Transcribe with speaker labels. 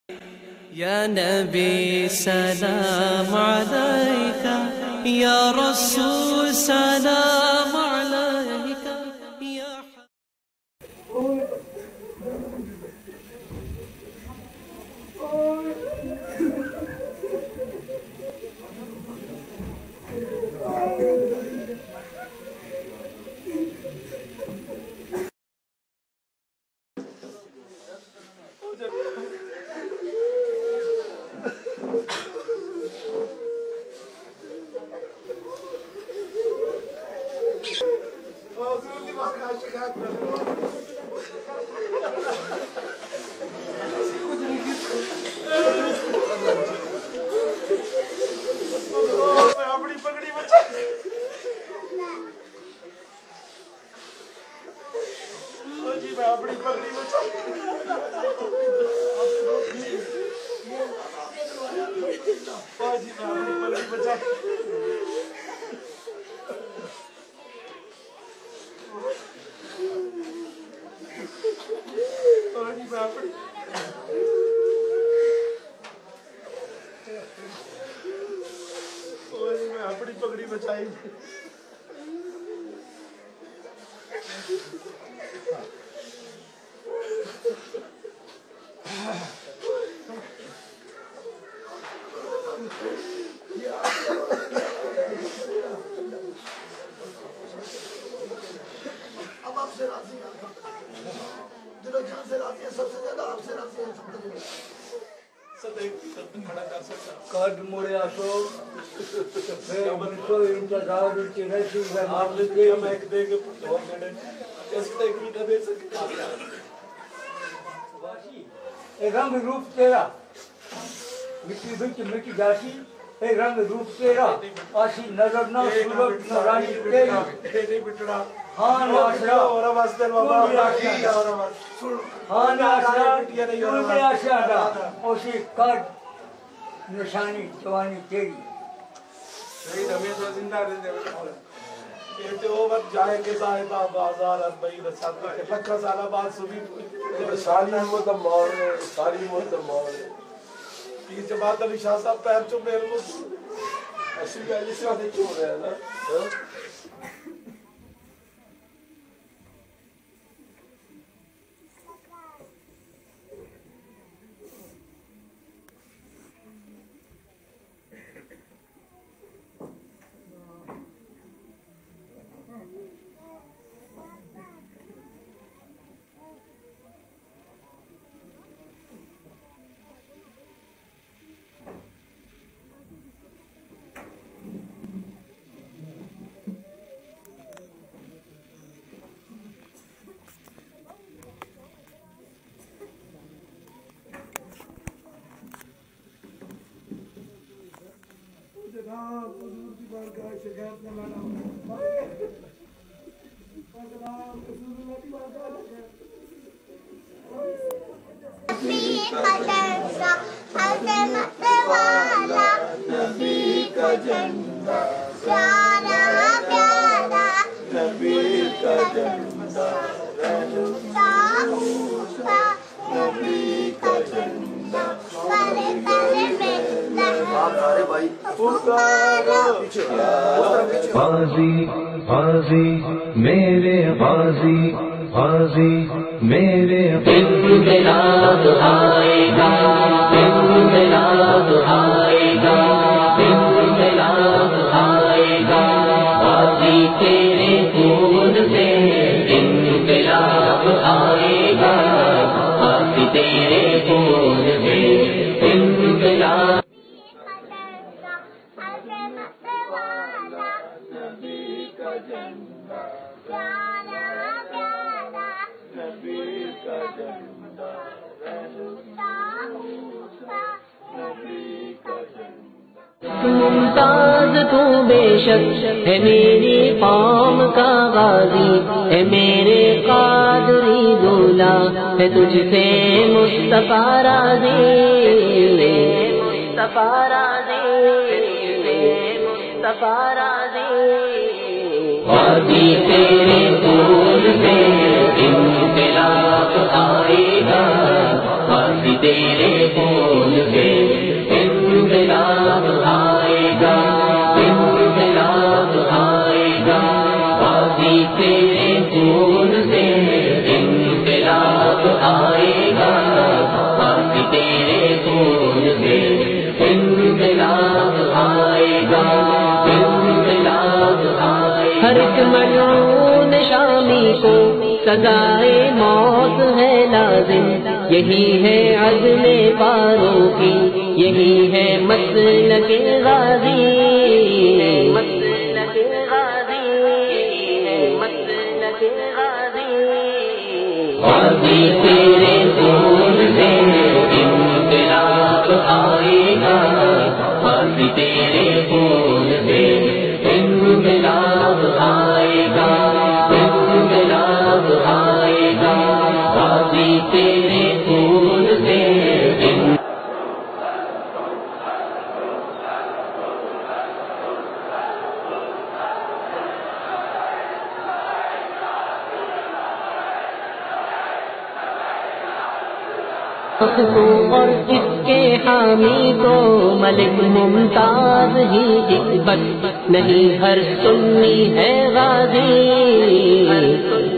Speaker 1: يا نبي سلام عليك، يا رسول سلام عليك، يا
Speaker 2: اپنی پگڑی بچائی اب آپ سے راضی ہیں، دلوں جان سے راضی ہیں، سب سے زیادہ آپ سے راضی ہیں، کارڈ موڑے آسو انتظار آپ نے کیا میک دے کے پٹھور دینے اس تے کی دبے سکتا ایک رنگ روپ تیرا مٹی بچ مٹی جاسی، ایک رنگ روپ تیرا آسی نظر نہ صورت نہ رانی تیری ہاں ناشرا اور واسطے بابا ہاں ناشرا تم آشا دا اوشی کارڈ نشانی جوانی تیری شہید ہمیشہ زندہ رہتے ہیں کہتے ہو وقت جائے کے صاحبہ بازار اربعی رسالہ کے لکھا سالہ بعد سبھی ساری متمور ہے، ساری متمور ہے پیر جماعت علی شاہ صاحب پیر چو میرے مجھ ایسی بھی علی شاہ نہیں چھوڑ رہے ہیں نا حضور کی بارگاہ شکایت نہ لانا رسول اللہ کی بارگاہ نبی کا جھنڈا پیارا پیارا نبی کا جھنڈا نبی کا جھنڈا
Speaker 3: غازی غازی میرے غازی غازی میرے انقلاب آئے گا، انقلاب آئے گا، انقلاب آئے گا، غازی تیرے خون سے انقلاب آئے گا، غازی تیرے خون سے انقلاب ممتاز تو بے شک ہے میری قوم کا غازی، ہے میرے قادری دولا، ہے تجھ سے مصطفیٰ راضی، مصطفیٰ راضی، مصطفیٰ راضی، غازی تیرے خون سے انقلاب آئے گا، غازی تیرے خون سے انقلاب آئے گا، انقلاب آئے گا، غازی تیرے خون سے انقلاب آئے گا، غازی تیرے خون سے انقلاب آئے گا، انقلاب آئے گا۔ ہر ایک ملعون شامی کو سزائے موت ہے لازم، یہی ہے عدل فاروقی، یہی ہے مسلک غازی، مسلک غازی، یہی ہے مسلک غازی۔ غازی تیرے خون سے انقلاب آئے گا، غازی تیرے خون سے انقلاب آئے گا، انقلاب آئے گا، غازی تیرے خون سے اور اس کے حامی کو ملک ممتاز ہی نسبت نہیں، ہر سنی ہے غازی،